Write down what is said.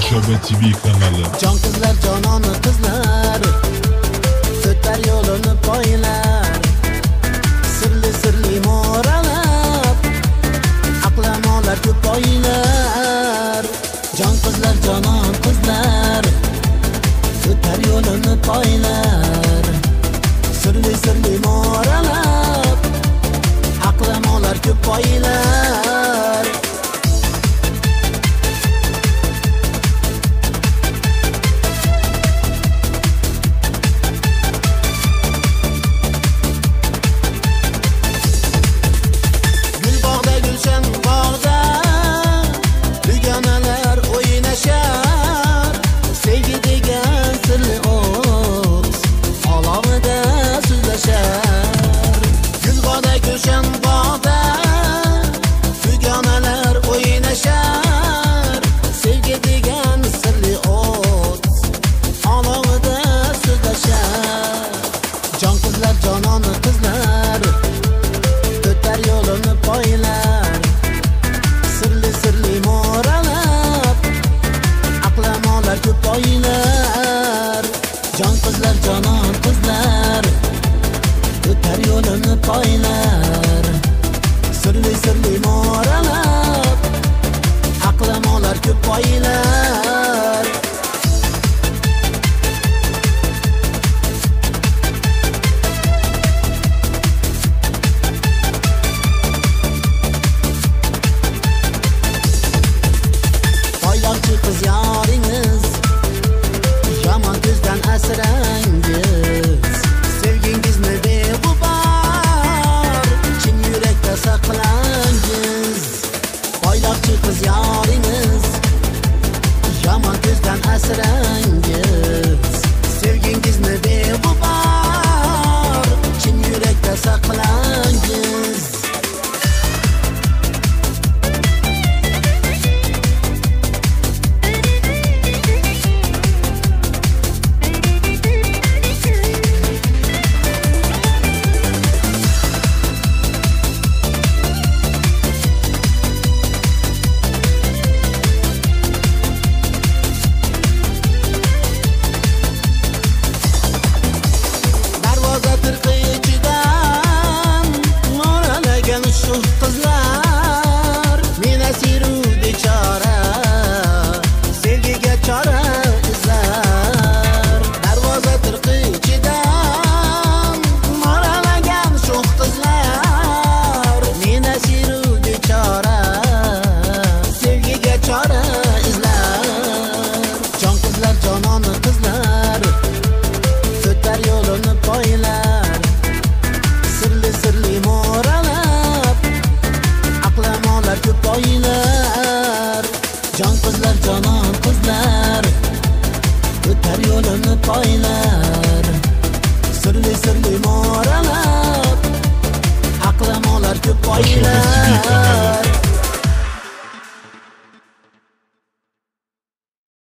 Tomoshabin TV kanali. Jon qizlar, jonona qizlar, o'tar yo'lini poylar, sirli mo'ralab, aqlamolar ko'p oylar. Jon qizlar, jonon qizlar, o'tar yo'lini poylar, sirli mo'ralab, aqlamolar ko'p oylar. Jon qizlar, jonona qizlar, o'tar yo'lini poylar, sirli mo'ralab, aqlamolar ko'p oylar. Jon qizlar, jonon qizlar, o'tar yo'lini poylar, sirli mo'ralab, aqlamolar ko'p oylar. Qiz yoringiz, yomon ko'zdan asrangiz, sevgingizni beg'ubor, chin yurakda saqlangiz. Boyloqchi qiz yoringiz, yomon ko'zdan asrangiz, sevgingizni beg'ubor, chin yurakda saqlangiz. Tirqi ichidan mo'ralagan shu